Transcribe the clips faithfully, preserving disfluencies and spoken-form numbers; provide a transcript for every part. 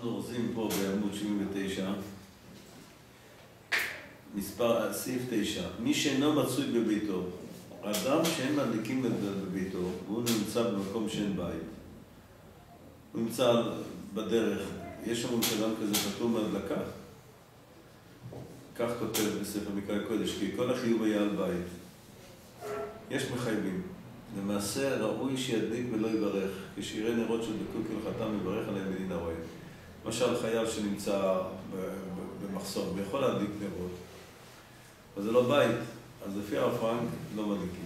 אנחנו אורזים פה בעמוד שבעים ותשע, מספר, סעיף תשע. מי שאינו מצוי בביתו, אדם שאין מדליקים בביתו, והוא נמצא במקום שאין בית. הוא נמצא בדרך, יש שם אדם כזה פטור מהדלקה. כך כותב בספר מקרא קודש, כי כל החיוב היה על בית. יש מחייבים. למעשה ראוי שידליק ולא יברך, כשיראה נרות שדלקו כהלכתם יברך עליהם בדין הרואה. למשל חייל שנמצא במחסום, ויכול להדליק נרות, אבל זה לא בית, אז לפי הרב פרנק לא מדליקים.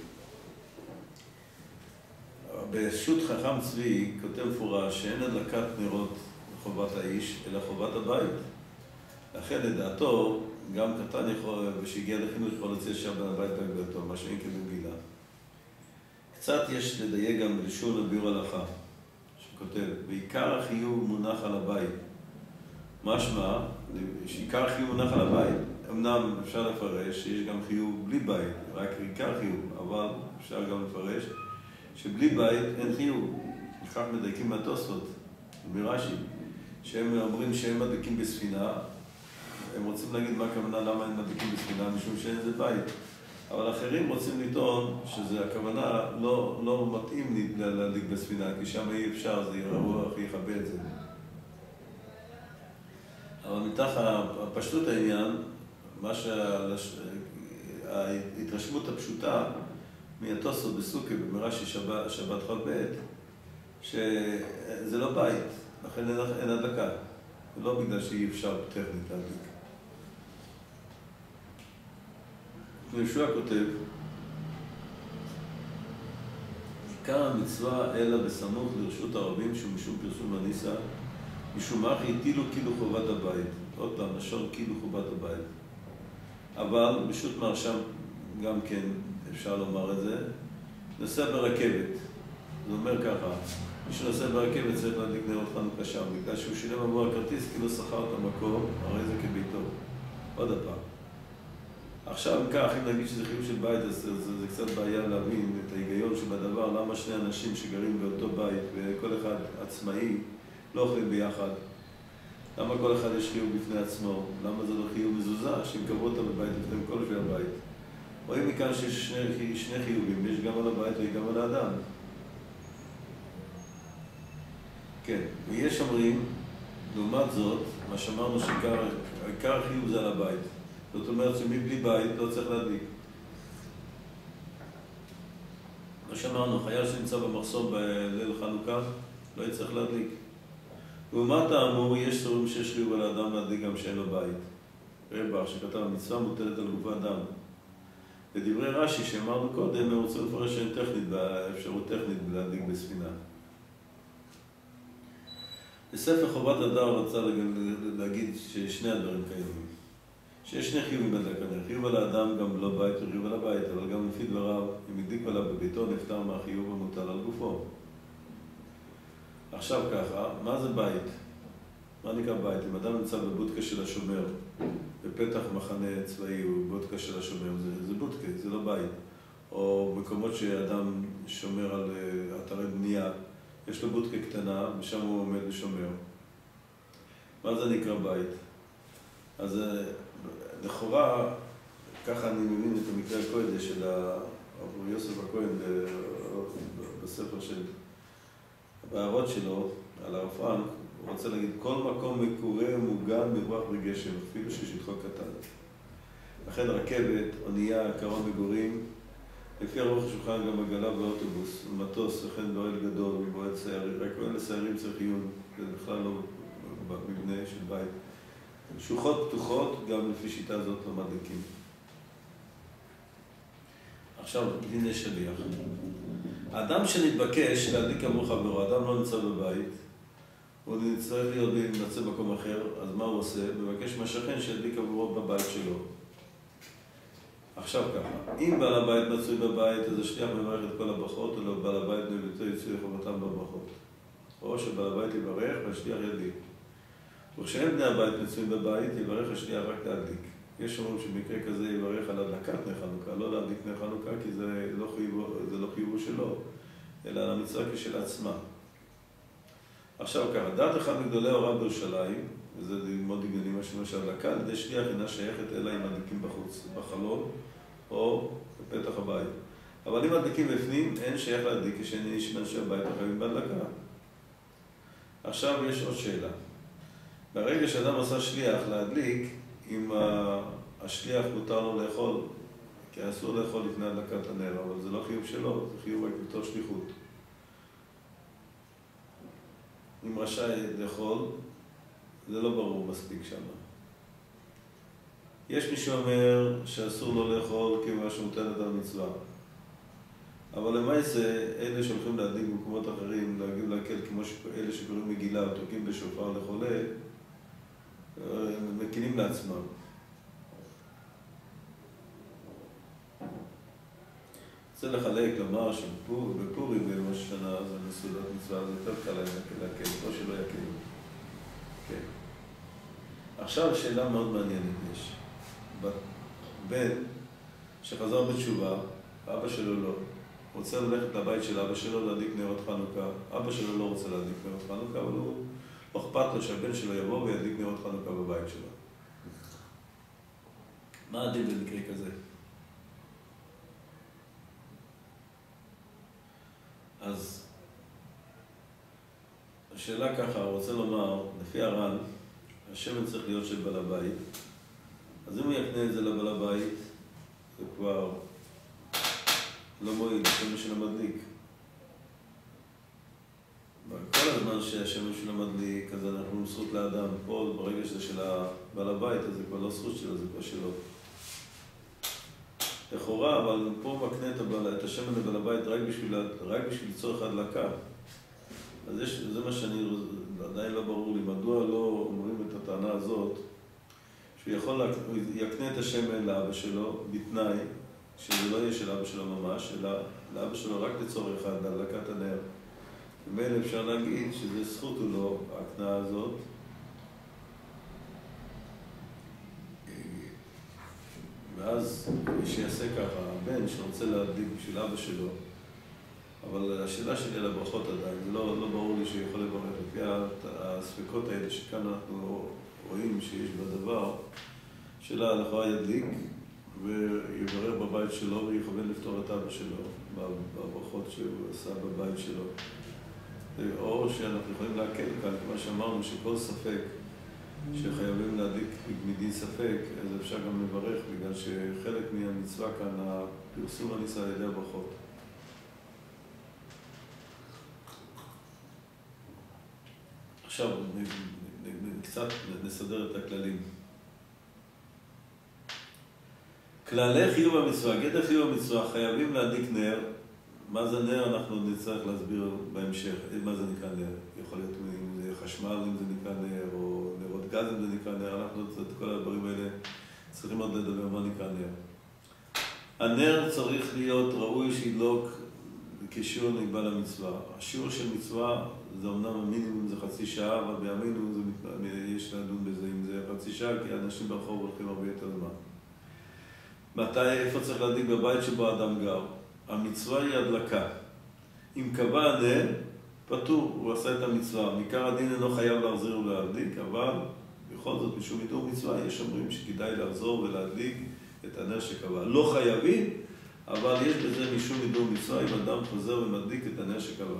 בשו"ת חכם צבי כותב מפורש שאין הדלקת נרות חובת האיש, אלא חובת הבית. לכן לדעתו, גם קטן יכול, ושהגיע לחינוך יכול לצאת שם בין הבית והגדלתו, מה שאין כבגילה. קצת יש לדייק גם בלשון הביאור הלכה, שכותב, ועיקר החיוב מונח על הבית. משמע, שעיקר החיוב מונח על הבית. אמנם אפשר לפרש שיש גם חיוב בלי בית, רק עיקר חיוב, אבל אפשר גם לפרש שבלי בית אין חיוב. לכך מדייקים מהתוספות, מרש"י, שהם אומרים שהם מדליקים בספינה, הם רוצים להגיד מה הכוונה, למה הם מדליקים בספינה, משום שאין זה בית. אבל אחרים רוצים לטעון שזה הכוונה לא, לא מתאים להדליק בספינה, כי שם אי אפשר, זה ירוח, יכבה את זה. אבל מתח הפשטות העניין, מה שההתרשמות הפשוטה מהתוספות בסוכה במרש"י שבת, שבת חול בעת, שזה לא בית, לכן אין הדלקה. זה לא בגלל שאי אפשר טכנית להדליק. יהושע כותב, עיקר המצווה אלא בסמוך לרשות הרבים שהוא משום פרסום הניסה, משום מה הטילו כאילו חובת הבית. עוד פעם, לשון כאילו חובת הבית. אבל בשו"ת מרשם גם כן אפשר לומר את זה, נוסע ברכבת. זה אומר ככה, מי שנוסע ברכבת צריך להדליק נרות חנוכה שם, בגלל שהוא שילם עבור הכרטיס כאילו שכר את המקום, הרי זה כביתו. עוד הפעם. עכשיו, אם כך, אם נגיד שזה חיוב של בית, אז זה, זה, זה קצת בעיה להבין את ההיגיון שבדבר, למה שני אנשים שגרים באותו בית וכל אחד עצמאי לא אוכלים ביחד, למה כל אחד יש חיוב בפני עצמו, למה זה לא חיוב מזוזה, שהם קבעו אותם בבית לפני כל יושבי הבית. רואים מכאן שיש שני, שני חיובים, יש גם על הבית וגם על האדם. כן, ויש אומרים, לעומת זאת, מה שאמרנו שעיקר החיוב זה על הבית. זאת אומרת שמבלי בית לא צריך להדליק. מה שאמרנו, חייל שנמצא במחסום בליל חנוכה לא יצטרך להדליק. לעומת האמור, יש סורים שיש חיוב על האדם להדליק גם שאין לו בית. רבח שכתב, המצווה מוטלת על גוף האדם. לדברי רש"י שאמרנו קודם, הם רוצים לפרש שאין טכנית, באפשרות טכנית להדליק בספינה. בספר חובת הדר רצה להגיד ששני הדברים קיימים. שיש שני חיובים בהדלקה, חיוב על האדם גם לא בית וחיוב על הבית, אבל גם לפי דבריו, אם הדליק עליו בביתו, נפטר מהחיוב המוטל על גופו. עכשיו ככה, מה זה בית? מה נקרא בית? אם אדם נמצא בבודקה של השומר, בפתח מחנה צבאי או בבודקה של השומר, זה, זה בודקה, זה לא בית. או מקומות שאדם שומר על אתרי בנייה, יש לו בודקה קטנה, ושם הוא עומד ושומר. מה זה נקרא בית? אז לכאורה, ככה אני מבין את המקרה הקודש של הרב יוסף הכהן בספר של בהערות שלו על הרב פרנק, הוא רוצה להגיד, כל מקום מקורה ומוגן מרוח וגשם, אפילו ששטחו קטן. לכן רכבת, אונייה, קרון מגורים, לפי הרוח השולחן גם עגלה ואוטובוס, מטוס, וכן באוהל גדול ובאוהל סיירים, רק אוהל לסיירים צריך עיון, זה בכלל לא מבנה של בית. שוחות פתוחות, גם לפי שיטה הזאת לא מדליקים. עכשיו, דיני שליח. האדם שנתבקש להדליק עבור חברו, האדם לא נמצא בבית, הוא צריך להיות להימצא במקום אחר, אז מה הוא עושה? מבקש מהשכן שידליק עבורו בבית שלו. עכשיו ככה, אם בעל הבית מצוי בבית, אז השליח מברך את כל הברכות, או בעל הבית בביתו יצאו לחובתם בברכות. או שבעל הבית יברך והשליח ידליק. וכשהם בני הבית מצויים בבית, יברך השליח רק להדליק. יש אומרים שבמקרה כזה יברך על הדלקת נר חנוכה, לא להדליק נר חנוכה, כי זה לא חיובו, זה לא חיובו שלו, אלא על המצווה כשלעצמה. עכשיו ככה, דעת אחד מגדולי ההוראה בירושלים, וזה מאוד הגיוני מה שאומר ההדלקה, על ידי שליח אינה שייכת אלא אם מדליקים בחוץ, בחלון או בפתח הבית. אבל אם מדליקים בפנים, אין שייך להדליק כשאין איש מאנשי הבית החייבים בהדלקה. עכשיו יש עוד שאלה. ברגע שאדם עשה שליח להדליק, אם השליח מותר לו לאכול, כי אסור לאכול לפני הדלקת הנר, אבל זה לא חיוב שלו, זה חיוב רק בתור שליחות. אם רשאי לאכול, זה לא ברור מספיק שם. יש מי שאומר שאסור לו לאכול כיוון שמוטלת על מצווה. אבל למעשה, אלה שהולכים להדליק במקומות אחרים, להגיב להקל כמו אלה שקוראים מגילה או תוקעים בשופר לחולה, הם מקינים לעצמם. רוצה לחלק, לומר שבפורים בראש השנה זה מסעודת מצווה, זה יותר קל להם להקל, או שלא יקלו. כן. עכשיו שאלה מאוד מעניינת יש. בן שחזר בתשובה, אבא שלו לא. רוצה ללכת לבית של אבא שלו להדליק נרות חנוכה. אבא שלו לא רוצה להדליק נרות חנוכה, אבל הוא לא אכפת לו שהבן שלו יבוא וידליק נרות חנוכה בבית שלו. מה הדין במקרה כזה? אז השאלה ככה, הוא רוצה לומר, לפי הר"ן, השמן צריך להיות של בעל הבית. אז אם הוא יקנה את זה לבעל הבית, זה כבר לא מועיל, השמן של המדליק. כל הזמן שהשמן של המדליק, אז אנחנו זכות לאדם. פה, ברגע שזה של בעל הבית, אז זה כבר לא זכות שלו, זה כבר שלו. לכאורה, אבל פה הוא מקנה את השמן לבעל הבית רק בשביל, רק בשביל צורך ההדלקה. אז יש, זה מה שאני, עדיין לא ברור לי, מדוע לא אומרים את הטענה הזאת, שהוא יכול, הוא יקנה את השמן לאבא שלו בתנאי, שזה לא יהיה של אבא שלו ממש, אלא לאבא שלו רק לצורך אחד, להדלקת הנר. ומילא אפשר להגיד שזה זכות הוא לו, ההקנאה הזאת. ואז מי שיעשה ככה, הבן שרוצה להדליק בשביל אבא שלו, אבל השאלה שלי על הברכות עדיין, זה לא, לא ברור לי שיכול לברך לפי הספקות האלה שכאן אנחנו רואים שיש בדבר, שאלה לכאורה ידליק ויברך בבית שלו ויכוון לפתור את אבא שלו בברכות שהוא עשה בבית שלו. או שאנחנו יכולים להקל כאן, כמו שאמרנו, שכל ספק שחייבים להדליק מדין ספק, אז אפשר גם לברך, בגלל שחלק מהמצווה כאן, הפרסום הניסה על ידי הברכות. עכשיו, קצת נסדר את הכללים. כללי חיוב המצווה, גדר חיוב המצווה, חייבים להדליק נר. מה זה נר? אנחנו נצטרך להסביר בהמשך. מה זה נקרא נר? יכול להיות אם זה חשמל, אם זה נקרא נר, או נרות גז אם זה נקרא נר. אנחנו את כל הדברים האלה צריכים עוד לדבר מה נקרא נר. הנר צריך להיות ראוי שידלוק כשיעור נקבע למצווה. השיעור של מצווה זה אמנם המינימום זה חצי שעה, אבל בימינו זה, יש לדון בזה אם זה חצי שעה, כי אנשים ברחוב הולכים הרבה יותר זמן. מתי, איפה צריך להדליק? בבית שבו האדם גר. המצווה היא הדלקה. אם קבע הנר, פטור, הוא עשה את המצווה. מכר הדין אינו חייב להחזיר ולהדליק, אבל בכל זאת, משום איתור מצווה, יש אומרים שכדאי לחזור ולהדליק את הנר שקבע. לא חייבים, אבל יש בזה משום איתור מצווה, אם אדם חוזר ומדליק את הנר שקבע.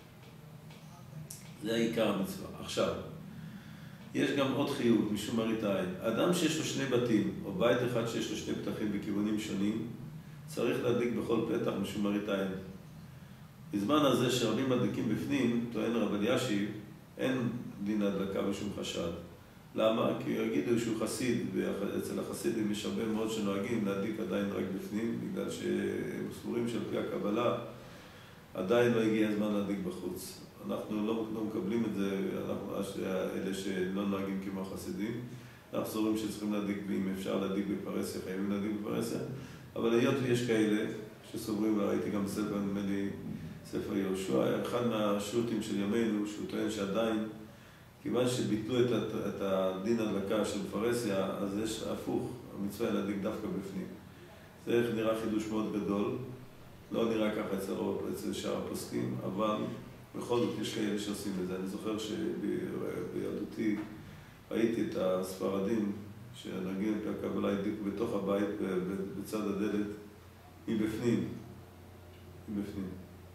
זה העיקר המצווה. עכשיו, יש גם עוד חיוב, משום מראית עין. אדם שיש לו שני בתים, או בית אחד שיש לו שני פתחים בכיוונים שונים, צריך להדליק בכל פתח משום מראית עין. בזמן הזה שרבים מדליקים בפנים, טוען רב אלישיב, אין דין הדלקה בשום חשד. למה? כי יגידו שהוא חסיד, ואצל החסידים יש הרבה מאוד שנוהגים להדליק עדיין רק בפנים, בגלל שהם סבורים שעל פי הקבלה עדיין לא הגיע הזמן להדליק בחוץ. אנחנו לא, לא מקבלים את זה, אנחנו אלה שלא נוהגים כמו החסידים. אנחנו סבורים שצריכים להדליק, ואם אפשר להדליק בפרסיה, חייבים להדליק בפרסיה. אבל היות ויש כאלה שסוברים, וראיתי גם ספר, נדמה לי, ספר יהושע, אחד מהשו"תים של ימינו, שהוא טוען שעדיין, כיוון שביטלו את, את הדין הדלקה של פרסיה, אז יש הפוך, המצווה להדליק דווקא בפנים. זה נראה חידוש מאוד גדול, לא נראה ככה אצל, אצל שאר הפוסקים, אבל בכל זאת יש כאלה שעושים את זה. אני זוכר שבילדותי ראיתי את הספרדים שנגיד את הקבלה הדליקו בתוך הבית בצד הדלת מבפנים. מבפנים.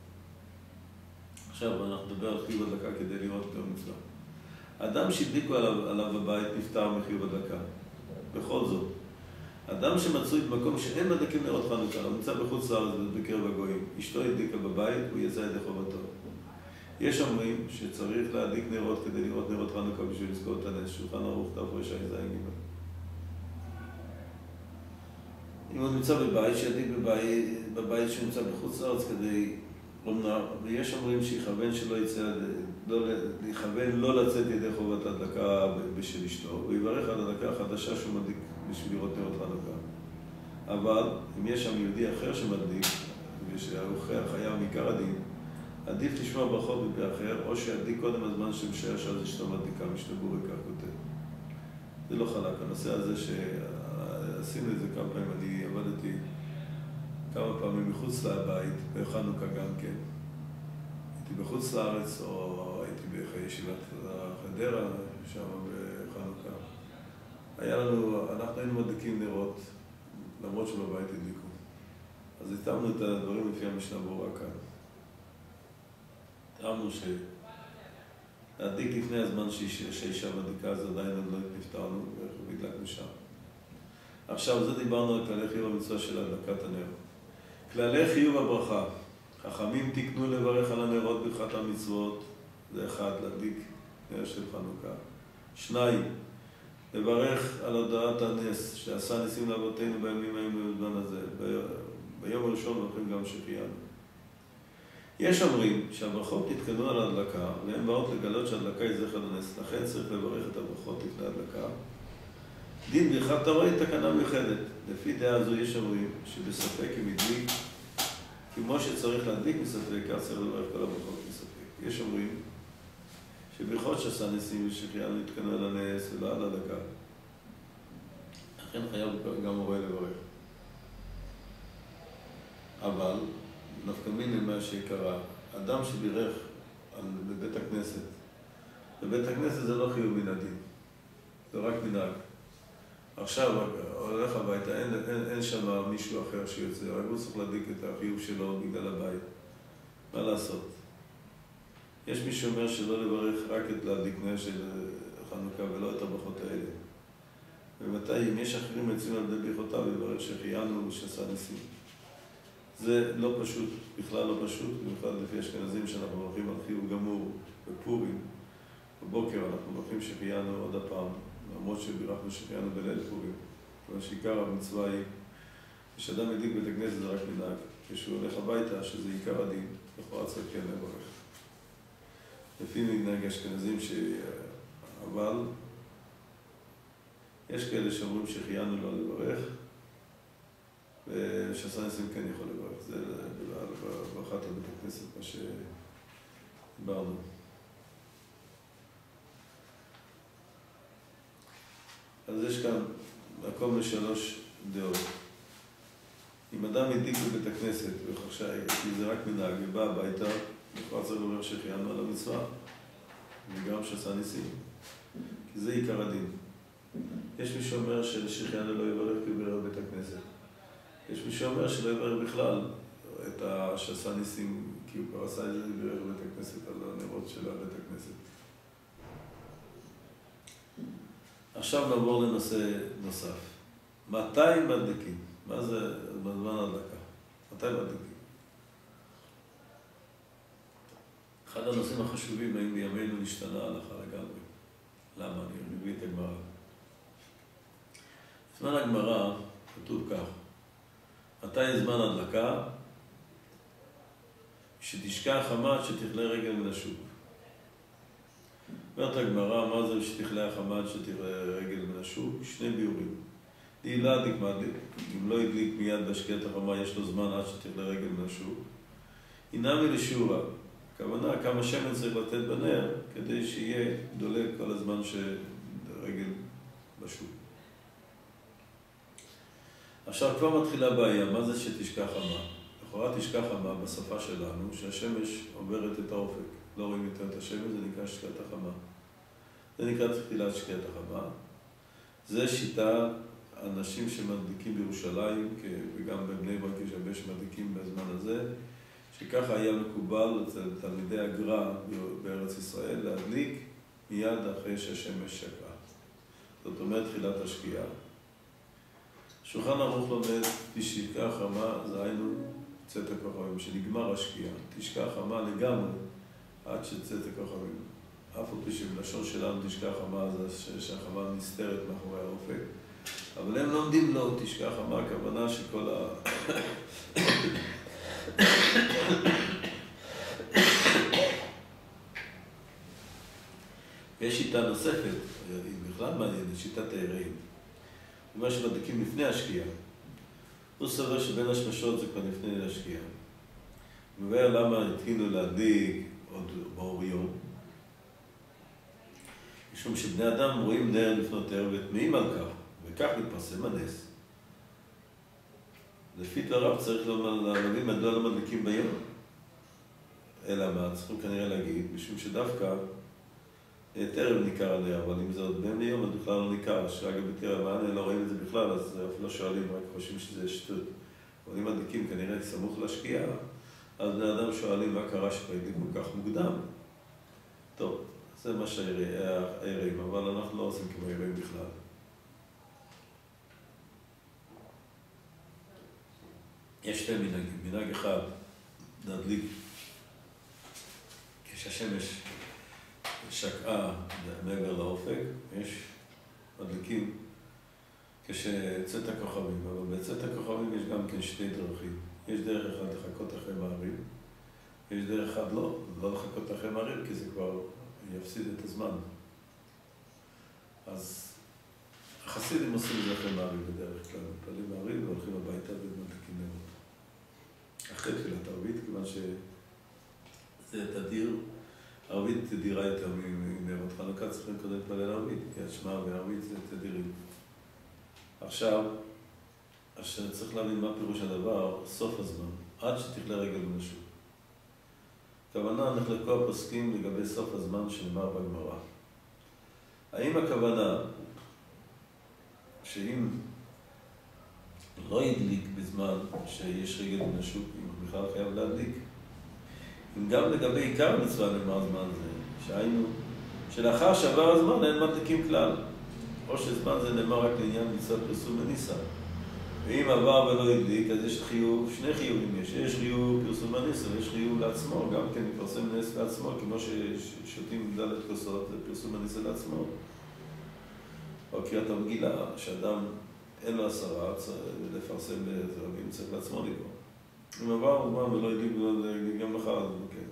עכשיו אנחנו נדבר על חיוב הדלקה כדי לראות יותר מצווה. האדם שהדליקו עליו, עליו בבית נפטר מחיוב הדלקה. בכל זאת. אדם שמצוי במקום שאין מדליקים נרות חנוכה, הוא נמצא בחוץ לארץ בקרב הגויים, אשתו הדליקה בבית, הוא יצא ידי חובתו. יש אומרים שצריך להדליק נרות כדי לראות נרות חנוכה בשביל לזכור את הנס. שולחן ערוך תר"ש ג'. אם הוא נמצא בבית, שידליק בבית, בבית שנמצא בחוץ לארץ כדי לומר, ויש אומרים שיכוון שלא יצא, לא, יכוון לא לצאת ידי חובת הדלקה בשביל אשתו, ויברך על הדלקה החדשה שהוא מדליק בשביל לראות נרות חנוכה. אבל אם יש שם יהודי אחר שמדליק, ושהאורח חייב מעיקר הדין, עדיף לשמוע ברכות מפה אחר, או שידליק קודם הזמן שמשער שאז אשתו מדליקה, משנה בורי כך כותב. זה לא חלק. הנושא הזה שעשינו את זה כמה פעמים, אני עבדתי כמה פעמים מחוץ לבית, בחנוכה גם כן. הייתי בחוץ לארץ, או הייתי בישיבת חדרה, שם בחנוכה. היה לנו, אנחנו היינו מדליקים נרות, למרות שבבית הדליקו. אז התאמנו את הדברים לפי המשנה ברורה כאן. התאמנו שלהדליק לפני הזמן שהאישה מדליקה, אז עדיין עוד לא נפטרנו, והדלקנו שם. עכשיו, זה דיברנו על כללי חיוב המצווה של הדלקת הנר. כללי חיוב הברכה. חכמים תקנו לברך על הנרות ברכת המצוות. זה אחד, להדליק נר של חנוכה. שניים, לברך על הודעת הנס שעשה ניסים לאבותינו בימים ההם בזמן הזה. ביום הראשון מברכים גם שהחיינו. יש אומרים שהברכות נתקנו על ההדלקה, והן באות לגלות שההדלקה היא זכר לנס. לכן צריך לברך את הברכות לפני ההדלקה. דין ברכת תורה היא תקנה מיוחדת. לפי דעה זו יש אומרים שבספק אם הדליק, כמו שצריך להדליק מספק, כך צריך לברך כל הברכות מספק. יש אומרים שברכות שעשה ניסים ושהחיינו נתקנו על הנס ולא על ההדלקה. לכן חייב גם מורה לברך. אבל נפקא מינה מה שקרה, אדם שבירך בבית הכנסת, בבית הכנסת זה לא חיוב מן הדין, זה רק מנהג. עכשיו הולך הביתה, אין, אין, אין שם מישהו אחר שיוצא, רק הוא צריך להדליק את החיוב שלו בגלל הבית. מה לעשות? יש מי שאומר שלא לברך רק את להדליק נר של חנוכה ולא את הברכות האלה. ומתי, אם יש אחרים יוצאים על ידי ברכותיו, לברך שהחיינו ושעשה ניסים. זה לא פשוט, בכלל לא פשוט, במיוחד לפי אשכנזים שאנחנו מברכים על חיוב גמור בפורים. בבוקר אנחנו מברכים שהחיינו עוד הפעם, למרות שבירכנו שהחיינו בליל פורים. אבל שעיקר המצווה היא, כשאדם ידליק בית הכנסת זה רק מנהג. כשהוא הולך הביתה, שזה עיקר הדין, לכאורה צריך כן לברך. לפי מנהג אשכנזים ש... אבל יש כאלה שאומרים שהחיינו לא לברך, ושעשה ניסים כן יכול לברך. זה ברכת בית הכנסת, מה שדיברנו. אז יש כאן מקום לשלוש דעות. אם אדם הדליק בבית הכנסת, וחשאי, כי זה רק מנהג, ובא הביתה, לכאורה צריך לומר שהחיינו על המצווה, וגם שעשה ניסים. כי זה עיקר הדין. יש מי שאומר שהחיינו לא יברך כי הוא בירך בבית הכנסת. יש מי שאומר שלא יברך בכלל את שעשה ניסים, כי הוא כבר עשה את זה בירך בבית הכנסת, על הנרות של בית הכנסת. עכשיו נעבור לנושא נוסף. מתי מדליקים? מה זה בזמן ההדלקה? מתי מדליקים? אחד הנושאים החשובים, האם בימינו נשתנה הלכה לגמרי. למה? אני מביא את הגמרא. בזמן הגמרא כתוב כך, מתי זמן הדלקה? שתשקע חמת שתכלה רגל מן השוק. אומרת הגמרא, מה זה שתכלה החמת שתכלה רגל מן השוק? שני ביורים. אם לא הדליק מדליק, אם לא הדליק מיד בהשקיעת החמה, יש לו זמן עד שתכלה רגל מן השוק. הינמי לשיעורה. הכוונה, כמה שמן צריך לתת בנר, כדי שיהיה דולק כל הזמן שרגל בשוק. עכשיו כבר מתחילה בעיה, מה זה שתשקע חמה? לכאורה תשקע חמה בשפה שלנו, שהשמש עוברת את האופק. לא רואים יותר את השמש, זה נקרא שקיעת החמה. זה נקרא תחילת שקיעת החמה. זה שיטה, אנשים שמדליקים בירושלים, וגם בבני ברק יש הרבה שמדליקים בזמן הזה, שככה היה מקובל אצל תלמידי הגר"א בארץ ישראל להדליק מיד אחרי שהשמש שקעה. זאת אומרת תחילת השקיעה. שולחן ערוך לומד, תשקע החמה, זה היינו צאת הכוכבים, שנגמר השקיעה. תשקע החמה לגמרי עד שצאת הכוכבים. אף על פי שבלשון שלנו תשקע החמה זה שהחמה נסתרת מאחורי האופק. אבל הם לומדים לו תשקע החמה, הכוונה שכל ה... יש שיטה נוספת, היא בכלל מעניינת, שיטת היראים. מה שמדליקים לפני השקיעה. הוא סובר שבין השמשות זה כבר לפני השקיעה. הוא מבאר למה התחילו להדליק עוד באור יום. משום שבני אדם רואים נר לפנות ערב ותמאים על כך, וכך מתפרסם הנס. לפי דבריו צריך להבין מדוע לא מדליקים ביום. אלא מה? צריכים כנראה להגיד, משום שדווקא טרם ניכר הנר, אבל אם זה עוד בין יום, אז בכלל לא ניכר. שאגב בתראה מענה לא רואים את זה בכלל, אז אפילו שואלים, רק חושבים שזה שטות. אבל אם מדליקים כנראה סמוך לשקיעה, אז בני אדם שואלים מה קרה שפעילים כל כך מוקדם. טוב, זה מה שהיראים, אבל אנחנו לא עושים כמו היראים בכלל. יש שתי מנהגים. מנהג אחד, להדליק כשהשמש שקעה מעבר לאופק, יש מדליקים כשצאת הכוכבים, אבל בצאת הכוכבים יש גם כן שתי דרכים. יש דרך אחד לחכות אחרי מעריב, יש דרך אחד לא, לא לחכות אחרי מעריב, כי זה כבר יפסיד את הזמן. אז החסידים עושים את זה אחרי מעריב בדרך כלל, מתפללים מעריב והולכים הביתה ומדליקים נרות. אחרי תפילת ערבית, כיוון שזה תדיר, ערבית תדירה יותר מנרות חנוכה, צריכים קודם להתפלל ערבית, כי השמע וערבית זה תדירים. עכשיו, אשר צריך להבין מה פירוש הדבר, סוף הזמן, עד שתכלה רגל ונשוב. הכוונה, נחלקו הפוסקים לגבי סוף הזמן שנאמר בגמרא. האם הכוונה שאם לא ידליק בזמן שיש רגל ונשוב, אם הוא בכלל חייב להדליק, אם גם לגבי עיקר מצווה נאמר זמן זה, שהיינו, שלאחר שעבר הזמן אין מדליקים כלל, או שזמן זה נאמר רק לעניין מצוות פרסום וניסה. ואם עבר ולא הדליק, אז יש חיוב, שני חיובים יש. יש חיוב פרסום וניסה, ויש חיוב לעצמו, גם כן מפרסם נס לעצמו, כמו ששותים דלת כוסות, זה פרסום וניסה לעצמו. או קריאת המגילה, שאדם אין לו עשרה, לפרסם לרבים, צריך לעצמו לגמור. אם עבר הזמן ולא הדליק, גם לך, אז כן.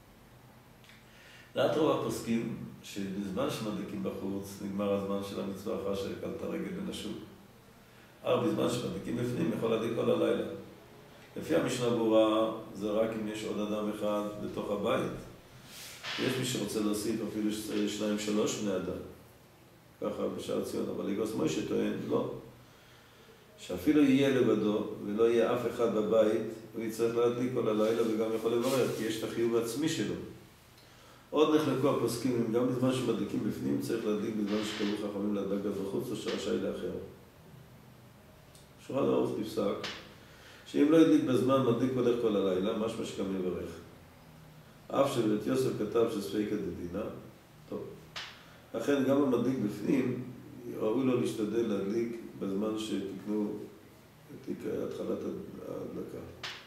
דעת רוב הפוסקים, שבזמן שמדליקים בחוץ, נגמר הזמן של המצווה אחר שקלת רגל ונשוב. אבל בזמן שמדליקים בפנים, יכול להדליק כל הלילה. לפי המשנה ברורה, זה רק אם יש עוד אדם אחד בתוך הבית. יש מי שרוצה להוסיף אפילו שניים שלוש בני אדם. ככה בשער ציון, אבל יגוס מוישה טוען, לא. שאפילו יהיה לבדו, ולא יהיה אף אחד בבית, הוא יצטרך להדליק כל הלילה וגם יכול לברר, כי יש את החיוב העצמי שלו. עוד נחלקו הפוסקים, אם גם בזמן שמדליקים בפנים, צריך להדליק בזמן שקבעו חכמים להדלק גז בחוץ, או שרשאי לאחר. שולחן ערוך נפסק, שאם לא ידליק בזמן, מדליק הולך כל הלילה, משמע שגם יברך. אף שבית יוסף כתב שספיקא דדינא, טוב. לכן גם המדליק בפנים, ראוי לו להשתדל להדליק בזמן שתקנו את התחלת ההדלקה.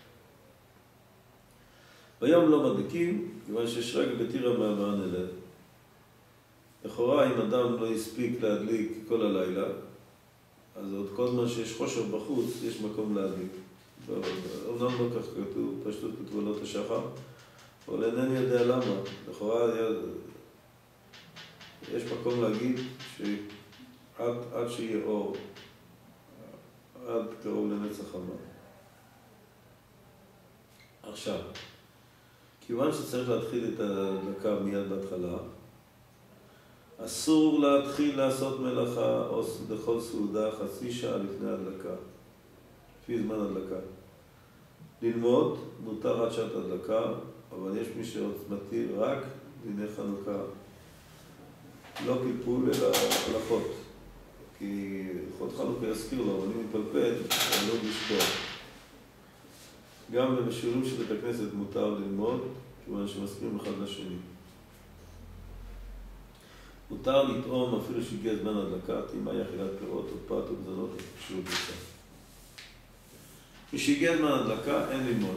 ביום לא מדליקים, כיוון שיש רק בתירא מהמען אלה. לכאורה, אם אדם לא הספיק להדליק כל הלילה, אז עוד כל זמן שיש חושך בחוץ, יש מקום להדליק. אומנם לא כך כתוב, פשטות בתבולות השחר, אבל אינני יודע למה. לכאורה יש מקום להגיד שעד עד שיהיה אור, עד קרוב לנצח חמה. עכשיו, כיוון שצריך להתחיל את ההדלקה מיד בהתחלה, אסור להתחיל לעשות מלאכה או לכל סעודה חצי שעה לפני ההדלקה, לפי זמן ההדלקה. ללמוד מותר עד שעת ההדלקה, אבל יש מי שמטיל רק דיני חנוכה. לא פלפול אלא הלכות. כי הלכות חנוכה יזכיר לו, אני מתפלפל, אני לא לשכוח. גם בשיעורים של בית הכנסת מותר ללמוד, כיוון שמזכירים אחד לשני. מותר לטעום אפילו שהגיע זמן הדלקה, טעימה היא אכילת פירות או פת או בזנות או שיעור ביצה. משהגיע זמן הדלקה אין ללמוד.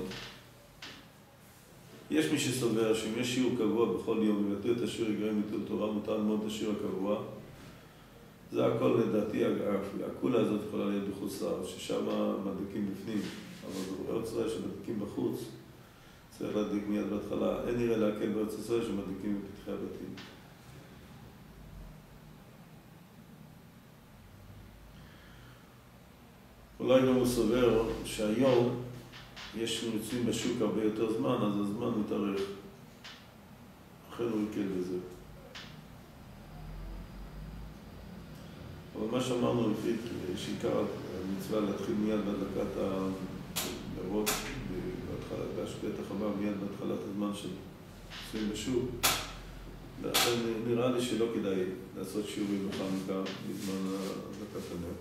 יש מי שסובר שאם יש שיעור קבוע בכל יום, אם יתו את השיעור יגרעים ביטול תורה, מותר ללמוד את השיעור הקבוע. זה הכל לדעתי, הכולה הזאת יכולה להיות בחוץ לארץ, ששם מדליקים בפנים, אבל בארץ ישראל שמדליקים בחוץ, צריך להדליק מיד בהתחלה. אין נראה להקל בארץ ישראל שמדליקים בפתחי הבתים. אולי גם הוא סובר שהיום יש נמצאים בשוק הרבה יותר זמן, אז הזמן מתארך. לכן הוא יקל בזה. אבל מה שאמרנו לפי שעיקר המצווה להתחיל מיד בהדלקת הנרות, בהשקיית החמה מיד בהתחלת הזמן שנמצאים בשוק. לכן נראה לי שלא כדאי לעשות שיעורים בחנוכה בזמן הדלקת הנר.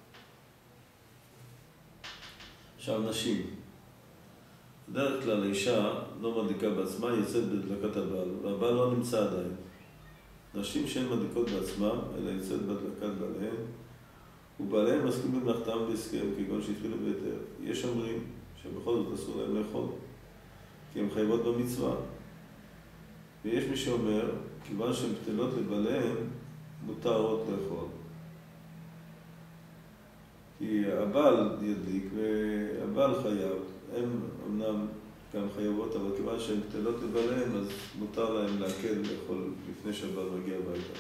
עכשיו נשים. בדרך כלל האישה לא מדליקה בעצמה, היא יוצאת בהדלקת הבעל, והבעל לא נמצא עדיין. נשים שהן מדליקות בעצמם, אלא יוצאת בהדלקת בעליהן, ובעליהן מסכים במלאכתם בהסכם, כגון שהתחילו בהיתר. יש אומרים שבכל זאת אסור להם לאכול, כי הן חייבות במצווה. ויש מי שאומר, כיוון שהן בטלות לבעליהן, מותר עוד לאכול. כי הבעל ידליק והבעל חייב, הן אמנם גם חייבות, אבל כיוון שהן בטלות לבעליהן, אז מותר להם להקל לאכול לפני שהבעל מגיע הביתה.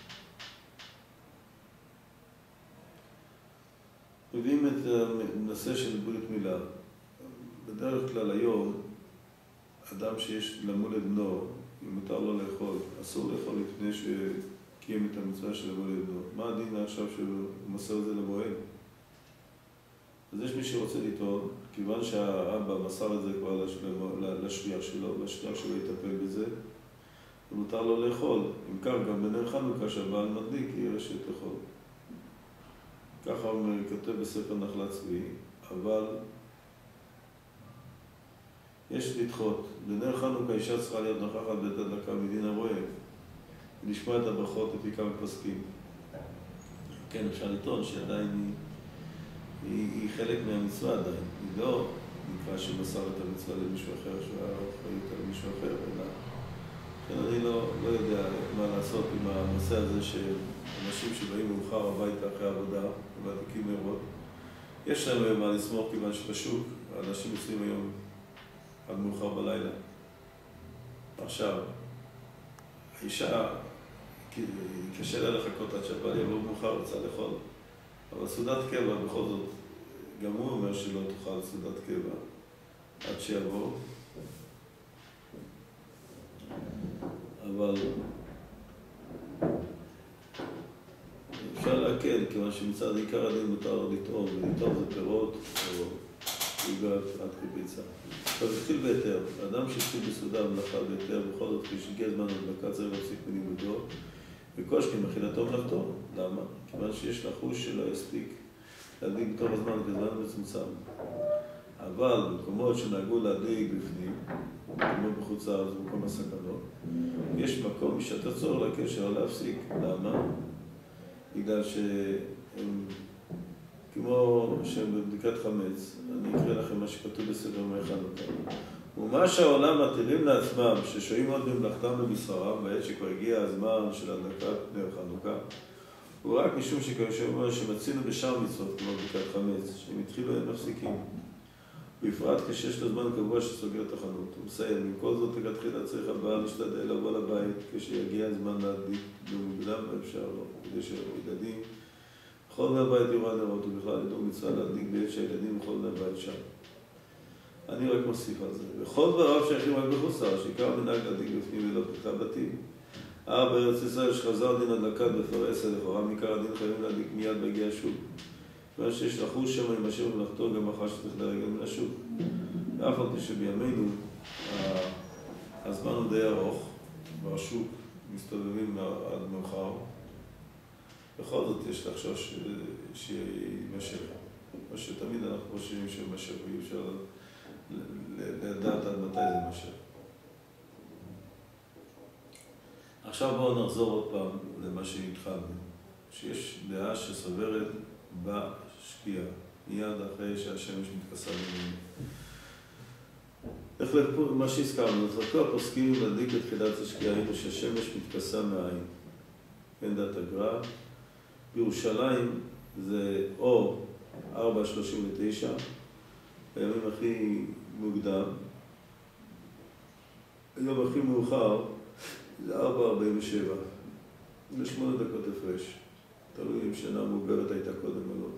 מביאים את הנושא של ברית מילה. בדרך כלל היום, אדם שיש למולד בנו, אם מותר לו לאכול, אסור לאכול לפני שקיים את המצווה של למולד בנו. מה הדין עכשיו שהוא מוסר את זה למועד? אז יש מי שרוצה לטעון, כיוון שהאבא מסר את זה כבר לשליח שלו, לשליח שלו יטפל בזה, ומותר לו לאכול. אם כך, גם בנר חנוכה שהבעל מדליק, יהיה רשת לאכול. ככה הוא כותב בספר נחלת צבי, אבל יש לדחות. בנר חנוכה אישה צריכה להיות נוכחת בית הדלקה מדין הרואה, ולשמוע את הברכות לפי כמה פסקים. כן, אפשר לטעון שעדיין היא... היא, היא חלק מהמצווה עדיין, היא לא נקרא שמסר את המצווה למישהו אחר, שהאחריות על מישהו אחר, אלא כן, אני לא, לא יודע מה לעשות עם הנושא הזה שאנשים שבאים מאוחר הביתה אחרי העבודה, ומדליקים נרות, יש להם מה לסמוך כיוון שבשוק, האנשים יוצאים היום עד מאוחר בלילה. עכשיו, האישה, קשה לה לחכות עד שהבעל יבוא מאוחר, רוצה לאכול. אבל סעודת קבע, בכל זאת, גם הוא אומר שלא תוכל סעודת קבע עד שיבוא. אבל אפשר להקל, כיוון שמצד עיקר הדין מותר לטעום, ולטעום זה פירות או עוגת עד כביצה. אבל זה התחיל בהיתר. האדם שהתחיל בסעודה מלאכה בהיתר, בכל זאת, כשהגיע זמן הדלקה צריך להפסיק בניגודו, וקושקי מחילתו מלאכתו. למה? כיוון שיש לחוש שלא יספיק להדליק בתוך הזמן כזמן מצומצם. אבל במקומות שנהגו להדליק בפנים, כמו בחוץ לארץ ובמקום הסכנות, יש מקום בשעת הצורך לקשר להפסיק. למה? בגלל שהם, כמו שהם בבדיקת חמץ, אני אקרא לכם מה שכתוב בספר ימי חנוכה. ומה שהעולם מתירים לעצמם, ששוהים עוד במלאכתם במסחרם, בעת שכבר הגיע הזמן של הדלקת נר חנוכה, הוא רק משום שכבר שמצינו בשאר מצוות, כמו בדיקת חמץ, שהם התחילו הם מפסיקים. בפרט כשיש לו זמן קבוע שסוגר את החנות. הוא מסיים, עם כל זאת לכתחילה צריך הבעל להשתדל לבוא לבית כשיגיע הזמן להדליק, במוקדם אפשר לו, כדי שהילדים בכל מהבית יורד נרות, ובכלל ידעו מצווה להדליק בעת שהילדים בכל מהבית שם. אני רק מוסיף על זה. בכל דבריו שייכים רק בחוץ לארץ, שעיקר מנהג להדליק בפנים ולא פתחה בתים. אה, בארץ ישראל שחזר דין הדלקת בפרסה, לכאורה מעיקר הדין חייבים להדליק מיד בהגיע השוק. כיוון שיש לחוש שם עם אשר מלאכתו גם אחר שצריך לרגל מן השוק. ואף על פי שבימינו הזמן הוא די ארוך, והשוק מסתובבים עד מאוחר. בכל זאת יש לחשוש שימשך. מה שתמיד אנחנו חושבים שימשך, ואי אפשר לדעת עד מתי זה יימשך. עכשיו בואו נחזור עוד פעם למה שהתחלנו, שיש דעה שסוברת בשקיעה, מיד אחרי שהשמש מתכסה ממנו. איך לפה, מה שהזכרנו, אז כל הפוסקים להדליק בתחילת השקיעה, היינו שהשמש מתכסה מהעין. כן דעת הגר"א. בירושלים זה או ארבע שלושים ותשע, בימים הכי מוקדם. היום הכי מאוחר זה ארבע ארבעים ושבע. זה שמונה דקות הפרש. תלוי אם שנה מעוברת הייתה קודם או לא.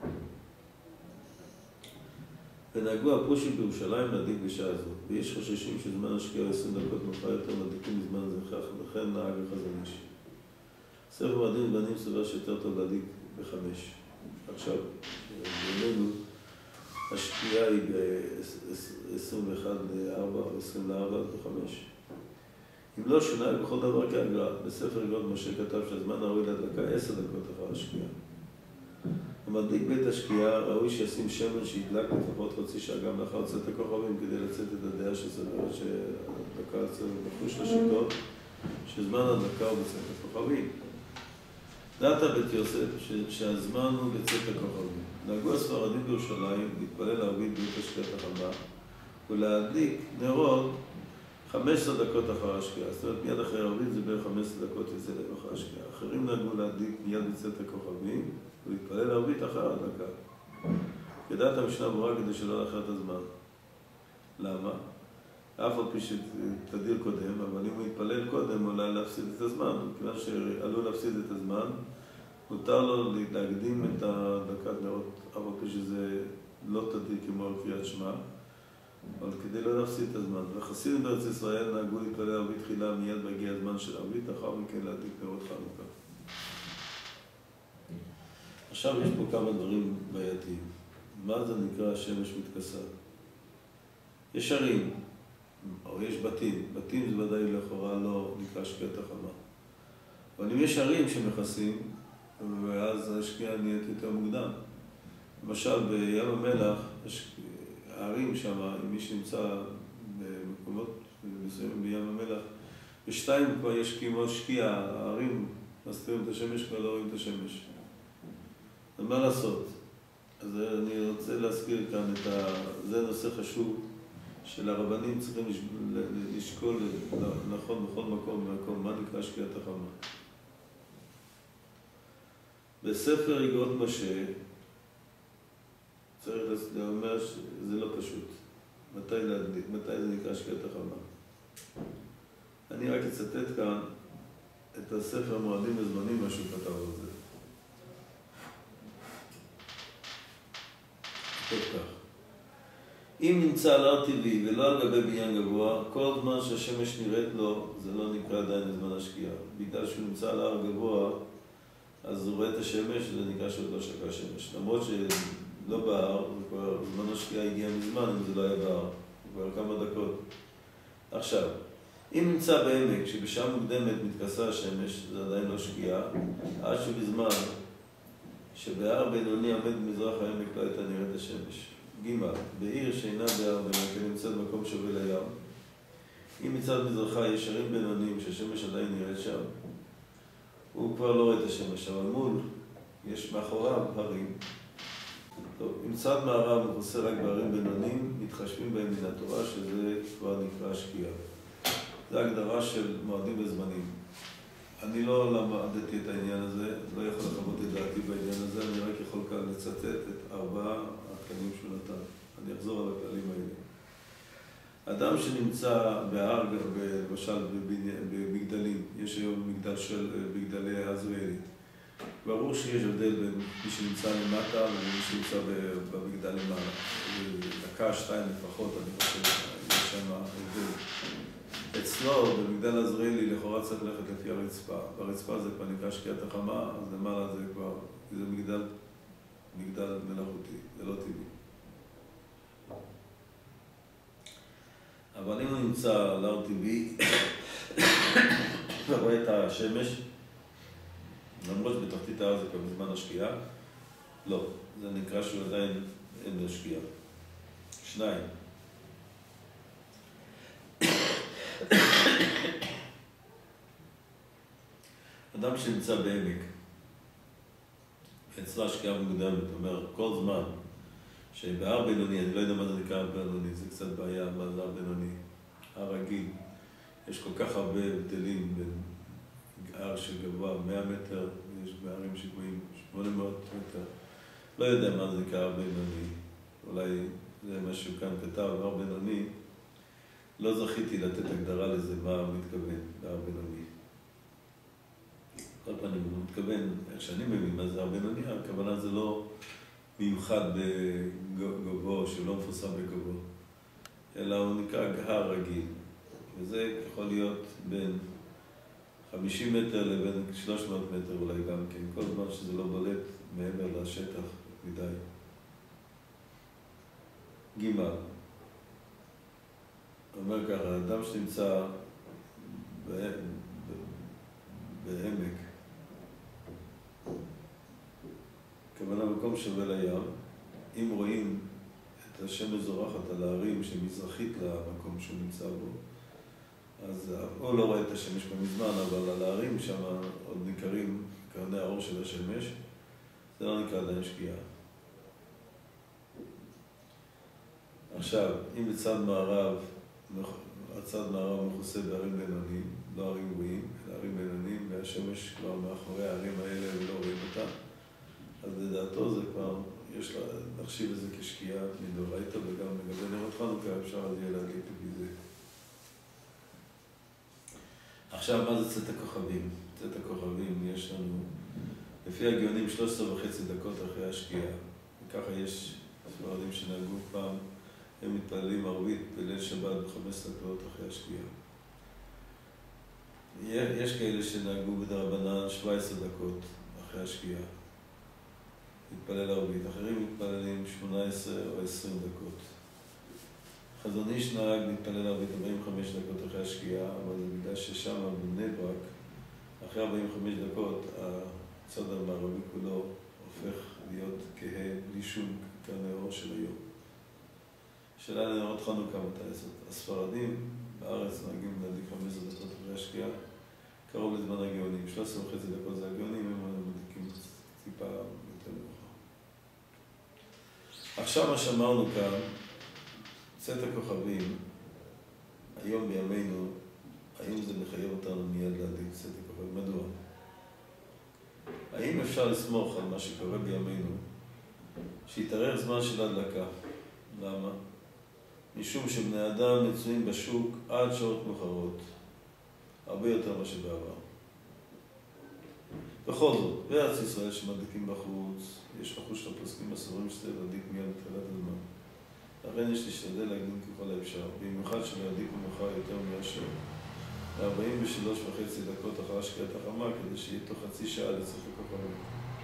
ונהגו הפרושים בירושלים להדליק בשעה הזאת, ויש חוששים שזמן השקיעה עשרים דקות מאוחר יותר מדליקים מזמן זה, לכן נהג החזון איש. ספר מועדים ובנים סובר שיותר טוב להדליק בחמש. עכשיו, בימינו, השקיעה היא ב-עשרים ואחת לארבע או עשרים לארבע בחמש. אם לא שונה בכל דבר כהגר"א, בספר אגרות משה כתב שהזמן הראוי להדלקה עשר דקות אחר השקיעה. המדליק בית השקיעה ראוי שישים שמן שידלק לפחות חצי שעה גם לאחר צאת הכוכבים כדי לצאת את הדעה שסברת שהדלקה אצל בחוש לשיטות שזמן הדלקה הוא בצאת הכוכבים. דעת בית יוסף שהזמן הוא בצאת הכוכבים. נהגו הספרדים בירושלים להתפלל ערבית בית השקיעת החמה ולהדליק נרות חמש עשרה דקות אחר השקיעה. זאת אומרת, מיד אחרי ערבית זה בערך חמש עשרה דקות יצא להם אחר השקיעה. אחרים נהגו להדליק מיד בצאת הכוכבים ולהתפלל ערבית אחר ההדלקה. כדעת המשנה ברורה כדי שלא לאחר את הזמן. למה? אף על פי שתדיר קודם, אבל אם הוא יתפלל קודם אולי להפסיד את הזמן. כיוון שעלול להפסיד את הזמן, מותר לו להקדים את הדלקת נרות, אף על פי שזה לא תדיר כמו על קריאת שמע. אבל כדי לא להפסיד את הזמן. והחסידים בארץ ישראל נהגו להתפלל ערבית תחילה מיד מגיע הזמן של ערבית, אחר מכן להדליק נרות חנוכה. עכשיו יש פה כמה דברים בעייתיים. מה זה נקרא השמש מתכסה? יש ערים, או יש בתים. בתים זה ודאי לכאורה לא נקרא שקיעת החמה. אבל אם יש ערים שמכסים, ואז השקיעה נהיית יותר מוקדם. למשל בים המלח, הערים שם, אם מי שנמצא במקומות מסוימים בים המלח, בשתיים כבר יש כמו שקיעה, הערים מסתירים את השמש, כבר לא רואים את השמש. אז מה לעשות? אז אני רוצה להזכיר כאן את ה... זה נושא חשוב שלרבנים צריכים לשקול נכון בכל מקום ומקום, מה נקרא שקיעת החמה. בספר אגרות משה, צריך לומר שזה לא פשוט. מתי להדליק, מתי זה נקרא שקיעת החמה. אני רק אצטט כאן את הספר מועדים וזמנים, מה שהוא כתב על זה. כתוב כך. אם נמצא על הר טבעי ולא על גבי בניין גבוה, כל זמן שהשמש נראית לו, זה לא נקרא עדיין לזמן השקיעה. בגלל שהוא נמצא על הר גבוה, אז הוא רואה את השמש, זה נקרא שעוד לא שקע השמש. למרות שלא בהר, וכבר זמן השקיעה הגיע מזמן, אם זה לא היה בהר, כבר כמה דקות. עכשיו, אם נמצא בעמק שבשעה מוקדמת מתכסה השמש, זה עדיין לא שקיעה, עד שבזמן שבהר בינוני עומד במזרח העמק לא הייתה נראית השמש. ג' בעיר שאינה בהר בינוני, נמצאת במקום שווה לים. אם מצד מזרחה יש ערים בינוניים שהשמש עדיין נראית שם, הוא כבר לא רואה את השמש, אבל מול יש מאחוריו הרים. טוב, אם צד מערב מכוסה רק בערים בינוניים, מתחשבים בהם מן התורה, שזה כבר נקרא שקיעה. זו הגדרה של מועדים וזמנים. אני לא למדתי את העניין הזה, לא יכול לחוות את דעתי בעניין הזה, אני רק יכול כאן לצטט את ארבעה התקנים שהוא נתן. אני אחזור על הכללים האלה. אדם שנמצא בהר, למשל במגדלים, יש היום מגדל של מגדלי עזריאלי. ברור שיש הבדל בין מי שנמצא למטה ומי שנמצא במגדל למעלה. דקה, שתיים לפחות, אני חושב, יש שם הבדל. אצלו, במגדל עזריאלי, לכאורה צריך ללכת לפי הרצפה. ברצפה זה כבר נקרא שקיעת החמה, אז למעלה זה כבר, זה מגדל, מגדל מלאכותי, זה לא טבעי. אבל אם הוא נמצא על הר טבעי, ורואה את השמש, למרות שבתחתית ההר זה כבר בזמן השקיעה, לא, זה נקרא שהוא עדיין אין להשקיעה. שניים. אדם שנמצא בעמק, אצלו השקיעה מוקדמת, זאת אומרת, כל זמן שבהר בינוני, אני לא יודע מה זה נקרא הר בינוני, זה קצת בעיה, מה זה הר בינוני, הר רגיל, יש כל כך הרבה הבדלים בין הר שגבוה מאה מטר, יש בהרים שגבוהים שמונה מאות מטר, לא יודע מה זה נקרא הר בינוני, אולי זה משהו כאן כתב, הר בינוני, לא זכיתי לתת הגדרה לזה מה הוא מתכוון בהר בינוני. כל פעם אני מתכוון, איך שאני מבין מה זה הר בינוני, הכוונה זה לא מיוחד בגבוה, שלא מפורסם בגבוה, אלא הוא נקרא הר רגיל, וזה יכול להיות בין חמישים מטר לבין שלוש מאות מטר אולי גם כן, כל זמן שזה לא בולט מעבר לשטח מדי. גימל. אומר ככה, האדם שנמצא בעמק, כוונה מקום שווה לים, אם רואים את השמש זורחת על ההרים שמזרחית למקום שהוא נמצא בו, אז הוא לא רואה את השמש במזמן, אבל על ההרים שם עוד ניכרים קרני האור של השמש, זה לא נקרא עדיין שקיעה. עכשיו, אם בצד מערב, הצד מערב מכוסה בהרים בינוניים, לא הרים גבוהים, אלא הרים בינוניים, והשמש כבר מאחורי ההרים האלה ולא רואים אותה, אז לדעתו זה כבר, יש לה, נחשיב את זה כשקיעה מדאורייתא, וגם לגבי נרות חנוכה אפשר אז יהיה להגיד לפי זה. עכשיו, מה זה צאת הכוכבים? צאת הכוכבים יש לנו, לפי הגאונים, שלוש עשרה וחצי דקות אחרי השקיעה. וככה יש ספרדים שנהגו פעם, הם מתפללים ערבית בליל שבת ב-חמש עשרה דקות אחרי השקיעה. יש כאלה שנהגו בדרבנן שבע עשרה דקות אחרי השקיעה. מתפלל ערבית. אחרים מתפללים שמונה עשרה או עשרים דקות. חזון איש נהג מתפלל ערבית ארבעים וחמש דקות אחרי השקיעה, אבל זה בגלל ששם בבני ברק, אחרי ארבעים וחמש דקות, הצד המערבי כולו הופך להיות כהה, בלי שום קרני אור של היום. שאלה לנרות חנוכה מתי זאת. הספרדים בארץ נהגים להדליק חמש עשרה דקות אחרי השקיעה, קרוב לזמן הגאונים. שלוש עשרה וחצי דקות זה הגאונים, הם מדליקים טיפה יותר מאוחר. עכשיו מה שאמרנו כאן, צאת הכוכבים, היום בימינו, האם זה מחייב אותנו מיד להדליק צאת הכוכבים? מדוע? האם אפשר לסמוך על מה שקורה בימינו, שיתארך זמן של הדלקה? למה? משום שבני אדם מצויים בשוק עד שעות מאוחרות, הרבה יותר מה שבעבר. בכל זאת, בארץ ישראל שמדליקים בחוץ, יש אחוש לפוסקים אסורים שצריך להדליק מיד בתחילת הזמן. לכן יש להשתדל להקדים ככל האפשר, במיוחד שלהדליקו מאוחר יותר מהשעה, ב-ארבעים ושלוש וחצי דקות אחר שקיעת החמה, כדי שיהיה תוך חצי שעה לצאת הכוכבים.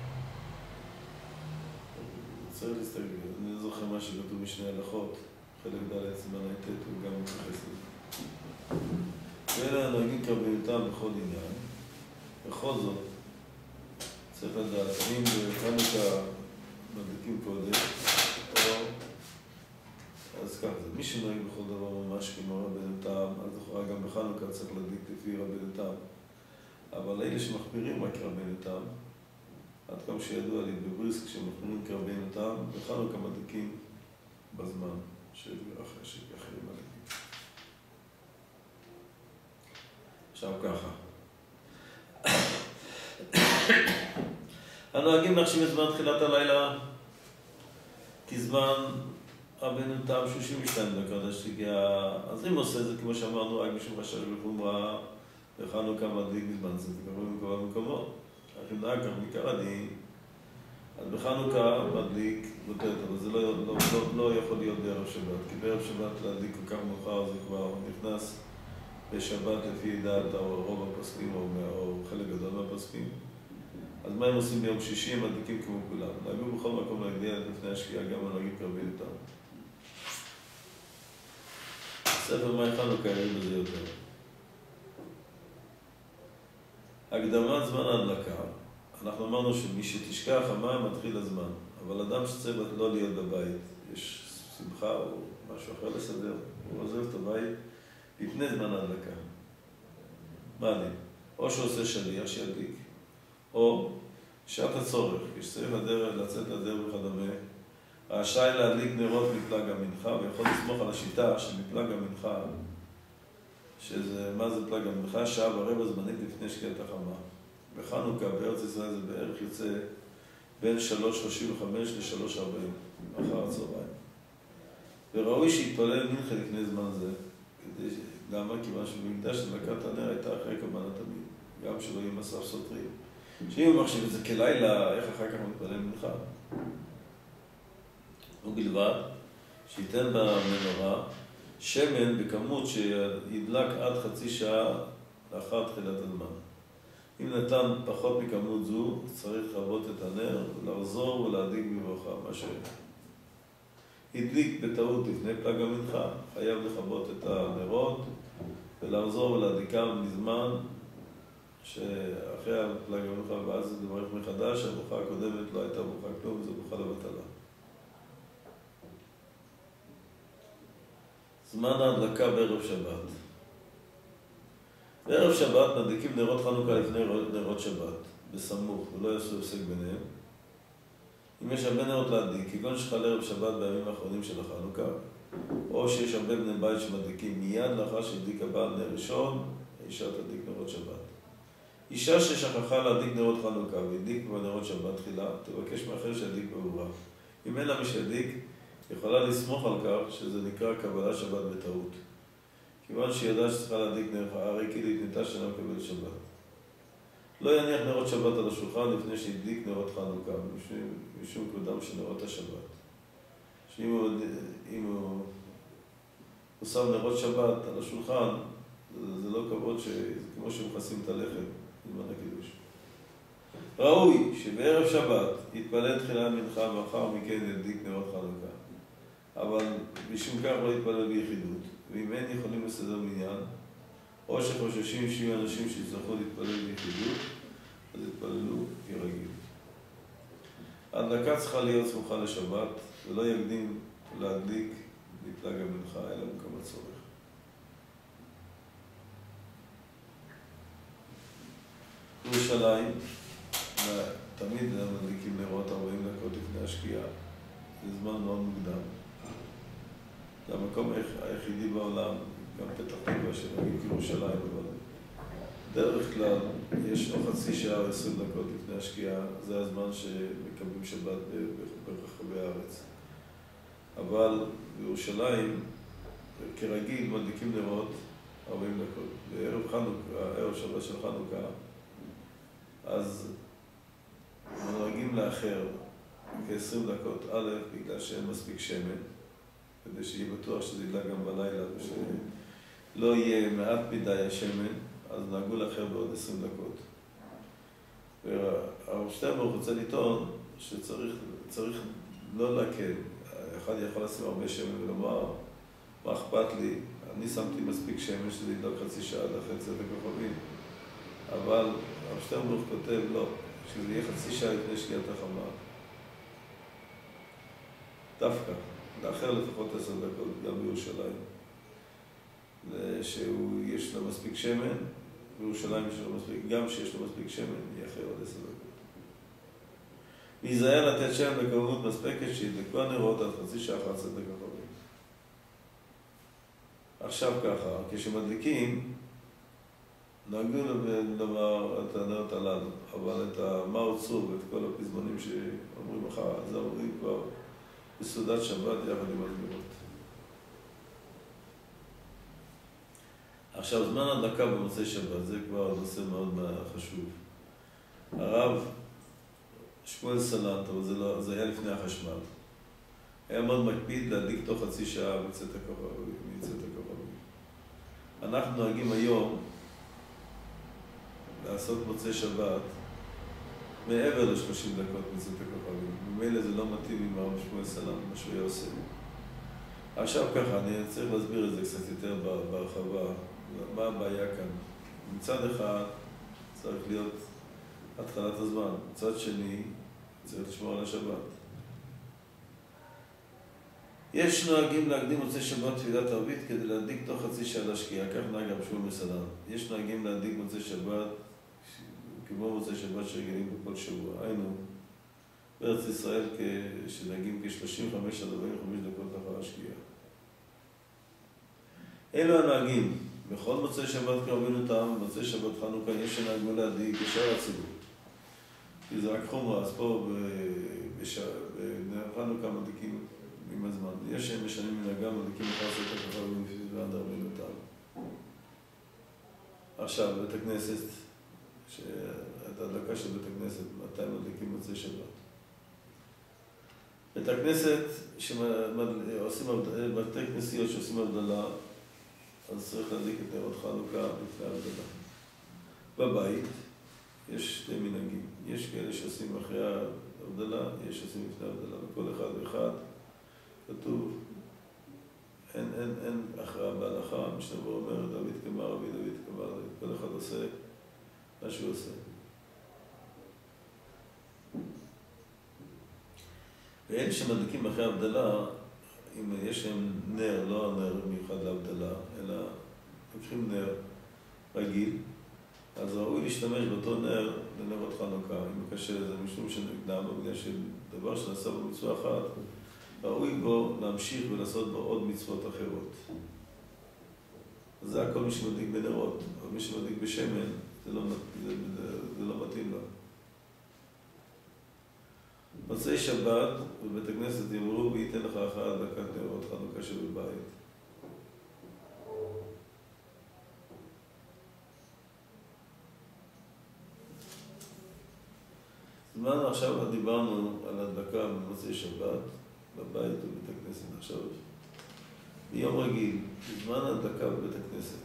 צריך להסתכל, אני לא זוכר מה שכתוב משני הלכות, חלק ד' סימן הי"ט, הוא גם מתייחס לזה. ואלה הנוהגים כרבנותם בכל עניין. בכל זאת, צריך לדעת, אם בחנוכה מדליקים קודם, או... אז ככה זה, מי שנוהג בכל דבר ממש כמו רבנותם, אז לכאורה גם בחנוכה צריך להדליק לפי רבנותם. אבל אלה שמחמירים רק רבנותם, עד כמה שידוע לי בבריסק, כשמחמירים כרבנותם, בחנוכה מדליקים בזמן של אחרי שאחרים מדליקים. עכשיו ככה. הנוהגים נחשים את זמן תחילת הלילה כזמן רבנותם שלושים ושתיים דקות השקיעה. אז אם עושה זה כמו שאמרנו, רק משום חשש וחומרה, בחנוכה מדליק בזמן זה, תקרבים בכל המקומות. אך אם נהג כך בעיקר הדין, אז בחנוכה מדליק יותר, אבל זה לא, לא, לא, לא יכול להיות בערב שבת, כי בערב שבת להדליק כל כך מאוחר זה כבר נכנס בשבת לפי דעת רוב הפוסקים או, או חלק גדול מהפוסקים. אז מה הם עושים ביום שישי? הם מדליקים כמו כולם. נהגו בכל מקום להגדיע לפני השקיעה, גם הנוהגים קרבים איתם. ספר מאי חנוכה יגיד בזה יותר. הקדמת זמן ההדלקה. אנחנו אמרנו שמי שתשכח המים מתחיל הזמן, אבל אדם שצריך לא להיות בבית, יש שמחה או משהו אחר לסדר, הוא עוזב את הבית לפני זמן ההדלקה. מה לי? או שעושה שליח שידליק, או שעת הצורך, כשצריך לדרך, לצאת לדרך וכדומה, רשאי להדליק נרות מפלג המנחה, ויכול לסמוך על השיטה שמפלג המנחה, שזה, מה זה פלג המנחה? שעה ורבע זמנית לפני שקיעת החמה. בחנוכה, בארץ ישראל זה בערך יוצא בין שלוש שלושים וחמש ל-שלוש ארבעים אחר הצהריים. וראוי שיתפלל מנחה לפני זמן זה, כדי, למה? כיוון שבמקדש הדלקת הנר הייתה אחרי קבלת המין, גם שלא יהיו מסף סותרים. שאם הוא מחשיב את זה כלילה, איך אחר כך מתפלל מנחה? ובלבד שייתן במנורה שמן בכמות שידלק עד חצי שעה לאחר תחילת הזמן. אם נתן פחות מכמות זו, צריך לכבות את הנר, לחזור ולהדליק בברכה, מה שהדליק בטעות לפני פלג המנחה, חייב לכבות את הנרות ולחזור ולהדליקם מזמן שאחרי פלג המנחה, ואז זה לברך מחדש, הברכה הקודמת לא הייתה ברכה כלום, זו ברכה לבטלה. זמן ההדלקה בערב שבת. בערב שבת מדליקים נרות חנוכה לפני נרות שבת, בסמוך, ולא יעשו הפסק ביניהם. אם יש הרבה נרות להדליק, כגון שחל ערב שבת בימים האחרונים של החנוכה, או שיש הרבה בני בית שמדליקים מיד לאחר שהדליק הבעל נר ראשון, האישה תדליק נרות שבת. אישה ששכחה להדליק נרות חנוכה והדליק בנרות שבת תחילה, תבקש מאחר שידליק בעבורה. אם אין לה מי שידליק, יכולה לסמוך על כך שזה נקרא קבלה שבת בטעות. כיוון שהיא יודעה שצריכה להדליק נר, הרי כאילו התנתה שאינה מקבלת שבת. לא יניח נרות שבת על השולחן לפני שהדליק נרות חנוכה, משום קודם של נרות השבת. שאם הוא, אם הוא, הוא שם נרות שבת על השולחן, זה, זה לא כבוד ש... זה כמו שמכסים את הלחם בזמן הקידוש. ראוי שבערב שבת יתפלל תחילה מנחה ואחר מכן ידליק נרות חנוכה. אבל משום כך לא יתפלל ביחידות, ואם אין יכולים לסדר מניין, או שחוששים שיהיו אנשים שיצטרכו להתפלל ביחידות, אז יתפללו כרגיל. ההדלקה צריכה להיות סמוכה לשבת, ולא יקדים להדליק לפלג המנחה, אלא במקום הצורך. ירושלים, תמיד מדליקים נרות ארבעים דקות לפני השקיעה, זה זמן מאוד מוקדם. זה המקום היחידי בעולם, גם פתח תקווה שנגיד ירושלים, אבל דרך כלל יש או חצי שעה או עשרים דקות לפני השקיעה, זה הזמן שמקבלים שבת ברחבי הארץ. אבל בירושלים, כרגיל, מדליקים נרות ארבעים דקות. בערב חנוכה, ערב שבת של חנוכה, אז נוהגים לאחר כ-עשרים דקות, א', בגלל שאין מספיק שמן, כדי שיהיה בטוח שזה ידלק גם בלילה, ושלא יהיה מעט מדי השמן, אז נהגו לאחר בעוד עשרים דקות. והרב שטרנבוך רוצה לטעון שצריך צריך לא להקל. אחד יכול לשים הרבה שמן ולומר, מה אכפת לי? אני שמתי מספיק שמן שזה ידלק חצי שעה עד אחרי צאת הכוכבים. אבל הרב שטרנבוך כותב, לא, שזה יהיה חצי שעה לפני שקיעת החמה. דווקא. לאחר לפחות עשר דקות, גם בירושלים, שיש לו מספיק שמן, בירושלים יש לו מספיק, גם שיש לו מספיק שמן, יאחר עוד עשר דקות. להיזהר לתת שמן בכמות מספקת שידלקו הנרות עד חצי שעה אחת צאת הכוכבים. עכשיו ככה, כשמדליקים, נהגו לומר את הנרות הללו, אבל את מה הוצאו ואת כל הפזמונים שאומרים אחר, זה אומרים כבר בסעודת שבת יחד עם הדגרות. עכשיו, זמן הדלקה במוצאי שבת, זה כבר נושא מאוד חשוב. הרב שמואל סלנט, אבל זה, לא, זה היה לפני החשמל, היה מאוד מקפיד להדליק תוך חצי שעה מצאת הכוכבים. אנחנו נוהגים היום לעשות מוצאי שבת מעבר ל-שלושים דקות מצאת הכוכבים. ממילא זה לא מתאים עם הרב שמואל סלנט, מה שהוא היה עושה. עכשיו ככה, אני צריך להסביר את זה קצת יותר בהרחבה. מה הבעיה כאן? מצד אחד צריך להיות התחלת הזמן, מצד שני צריך לשמור על השבת. יש נוהגים להקדים מוצאי שבת תפילת ערבית כדי להדליק תוך חצי שעה לשקיעה, כך נהג רבי שמואל מסעדן. יש נוהגים להדליק מוצאי שבת כמו מוצאי שבת שרגילים בכל שבוע. היינו, בארץ ישראל שנהגים כ-שלושים וחמש עד ארבעים וחמש דקות אחר השקיעה. אלו הנהגים, בכל מוצאי שבת כרבינו תם, מוצאי שבת חנוכה, יש שנהגו להדליק כשאר הציבור. כי זה רק חומרה, אז פה בחנוכה מדליקים עם הזמן. יש שהם משנים מנהגם, מדליקים אחר ספר ככה ומפיס ועד ארבינו תם. עכשיו, בית הכנסת, את ההדלקה של בית הכנסת, מתי מדליקים מוצאי שבת? בית הכנסת, שעושים, בתי כנסיות שעושים הבדלה, אז צריך להדליק את נרות חנוכה לפני ההבדלה. בבית יש שתי מנהגים. יש כאלה שעושים אחרי ההבדלה, יש שעושים לפני ההבדלה. וכל אחד ואחד כתוב, אין, אין, אין הכרעה בהלכה. משנה ברורה אומר, דוד כמר, רבי דוד כמר, כל אחד עושה מה שהוא עושה. ואין שמדליקים אחרי ההבדלה, אם יש להם נר, לא נר מיוחד להבדלה, אלא לוקחים נר רגיל, אז ראוי להשתמש באותו נר לנרות חנוכה, אם קשה לזה משום שנקדם, בגלל שדבר שנעשה במצווה אחת, ראוי בו להמשיך ולעשות בו עוד מצוות אחרות. אז זה הכל מי שמדליק בנרות, אבל מי שמדליק בשמן, זה לא, זה, זה, זה לא מתאים לו. מוצאי שבת בבית הכנסת יאמרו וייתן לך אחר הדלקת נרות חנוכה שבבית. זמן עכשיו דיברנו על הדלקה במוצאי שבת בבית ובבית הכנסת. עכשיו ביום רגיל, בזמן הדלקה בבית הכנסת,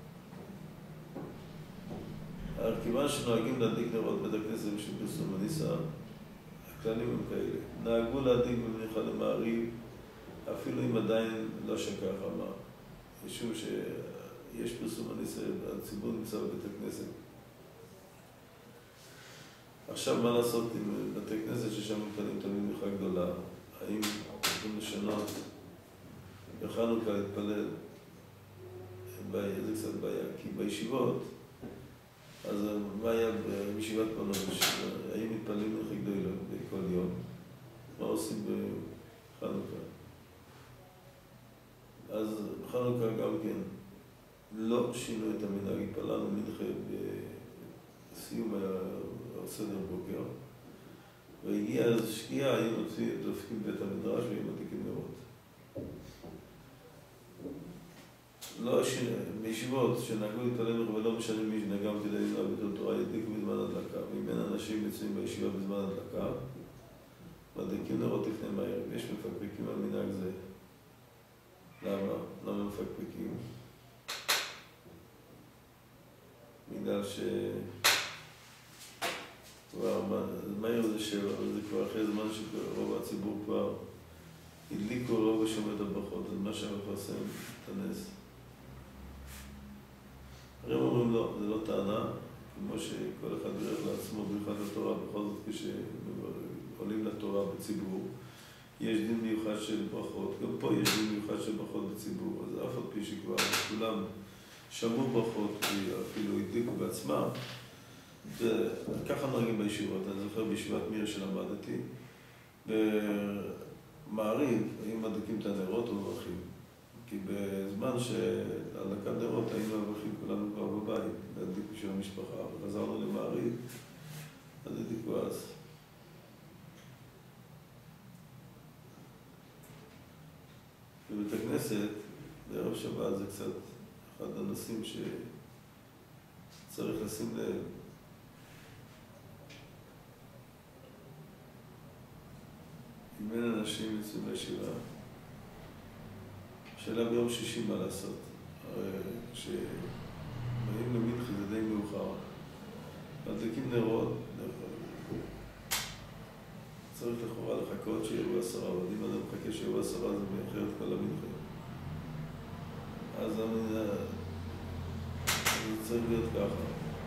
כיוון שנוהגים להדליק נרות בבית הכנסת בשביל פרסום הניסה, הכללים הם כאלה. נהגו להדליק במניחה למעריב, אפילו אם עדיין לא שקע חמה. משום שיש פרסום הניסה, הציבור נמצא בבית הכנסת. עכשיו מה לעשות עם בתי כנסת ששם מתפללים תמיד מניחה גדולה? האם צריכים לשנות בחנוכה להתפלל? זה קצת בעיה, כי בישיבות, אז מה היה בישיבת פונוביץ'? האם מתפללים מניחה גדולה בכל יום? מה עושים בחנוכה? אז בחנוכה גם כן לא שינו את המנהג, התפללנו מניחה בסיום הסדר בוקר, והגיעה אז שקיעה, היו דופקים בית המדרש והיו מדליקים נרות. לא ש... בישיבות שנהגו להתפלל ולא משנים מי שנהגם כדי ללמוד בתור תורה, ידליקו בזמן הדלקה, ואם אין אנשים מצויים בישיבה בזמן הדלקה, מדליקים נרות לפני מהר. יש מפקפקים על מנהג זה. למה? למה מפקפקים? בגלל ש... כבר, מהר זה שבע, אבל זה כבר אחרי זמן שרוב הציבור כבר הדליקו רוב השומעת הברכות, אז מה שמפרסם את הנס. הרי אומרים לא, זה לא טענה, כמו שכל אחד בירך לעצמו ברכת התורה, בכל זאת כשעולים לתורה בציבור, יש דין מיוחד של ברכות, גם פה יש דין מיוחד של ברכות בציבור, אז אף על פי שכבר כולם שמעו ברכות, אפילו הדליקו בעצמם, וככה נוהגים בישיבות. אני זוכר בישיבת מיר שלמדתי, במעריב היו מדליקים את הנרות ומברכים. כי בזמן שהדלקת נרות היינו מברכים כולנו כבר בבית, להדליקו של המשפחה, וחזרנו למעריב, אז הדליקו אז. בבית הכנסת, בערב שבת זה קצת אחד הנושאים שצריך לשים לב. אם אין אנשים יצאו בישיבה, שאלה ביום שישי מה לעשות. הרי כשבאים למנחה זה די מאוחר, מדליקים נרות, צריך לכאורה לחכות שיראו עשרה, אבל אם אדם מחכה שיראו עשרה זה מאחר את כל המנחה. אז אני... זה צריך להיות ככה.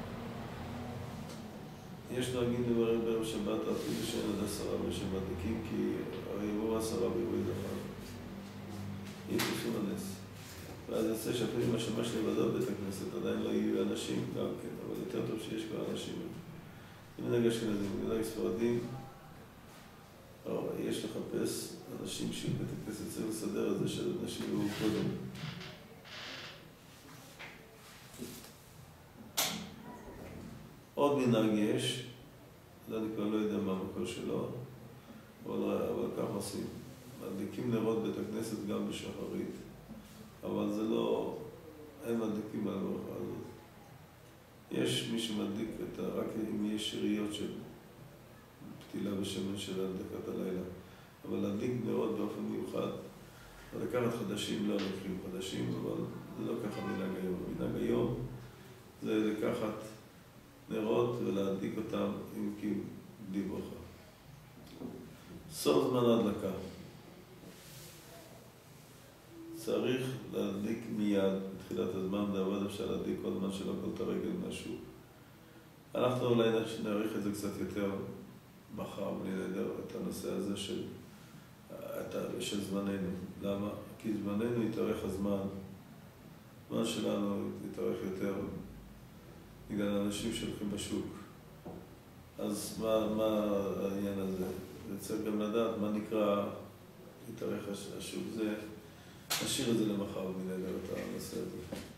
יש נוהגים דברים בערב שבת, אפילו שאין עד עשרה ושמדליקים, כי הרי יבואו עשרה ויבואו אחד. יהיה פרסום הנס. ואז יוצא שאפילו אם השמש לבדו בבית הכנסת, עדיין לא יהיו אנשים גם כן, אבל יותר טוב שיש כבר אנשים. זה מנהג אשכנזים, מנהג ספרדים, יש לחפש אנשים של בית הכנסת, צריך לסדר את זה שאנשים יהיו קודם. עוד מנהג יש, אני כבר לא יודע מה המקור שלו, אבל, אבל כך עושים. מדליקים נרות בית הכנסת גם בשחרית, אבל זה לא, אין מדליקים על הברכה הזאת. יש מי שמדליק את, רק אם יש שאריות של פתילה בשמן של הדלקת הלילה, אבל להדליק נרות באופן מיוחד, ולקחת חדשים, לא לקחים חדשים, אבל זה לא ככה מנהג היום. מנהג היום זה לקחת נרות ולהדליק אותם עם קים בלי ברכה. סוף זמן ההדלקה. צריך להדליק מיד בתחילת הזמן, אבל אפשר להדליק כל זמן שלא כל את הרגל משהו. אנחנו אולי נעריך את זה קצת יותר מחר, בלי נדר, את הנושא הזה של, של זמננו. למה? כי זמננו יתארך הזמן, הזמן שלנו יתארך יותר בגלל האנשים שהולכים בשוק. אז מה, מה העניין הזה? וצריך גם לדעת מה נקרא יתארך השוק. זה, נשאיר את זה למחר בלי נדר את הנושא הזה.